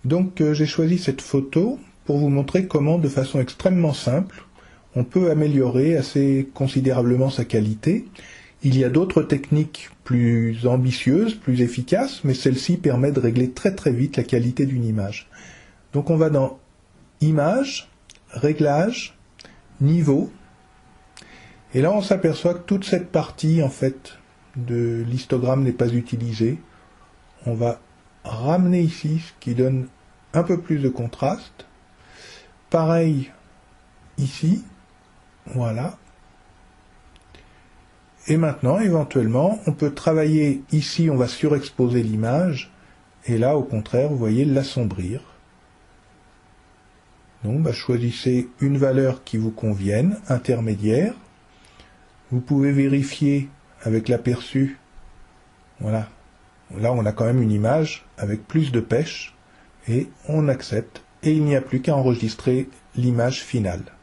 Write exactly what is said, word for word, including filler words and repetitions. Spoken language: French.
Donc euh, j'ai choisi cette photo pour vous montrer comment, de façon extrêmement simple, on peut améliorer assez considérablement sa qualité. Il y a d'autres techniques plus ambitieuses, plus efficaces, mais celle-ci permet de régler très très vite la qualité d'une image. Donc on va dans Images, Réglages, Niveau, et là on s'aperçoit que toute cette partie en fait de l'histogramme n'est pas utilisée. On va ramener ici, ce qui donne un peu plus de contraste. Pareil ici, voilà. Et maintenant, éventuellement, on peut travailler ici, on va surexposer l'image, et là, au contraire, vous voyez, l'assombrir. Donc, bah, choisissez une valeur qui vous convienne, intermédiaire. Vous pouvez vérifier avec l'aperçu. Voilà. Là, on a quand même une image avec plus de pêche, et on accepte, et il n'y a plus qu'à enregistrer l'image finale.